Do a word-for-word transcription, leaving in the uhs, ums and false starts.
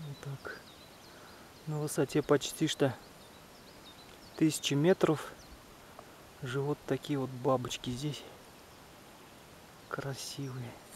Вот так. На высоте почти что тысячи метров живут такие вот бабочки здесь. Красивые.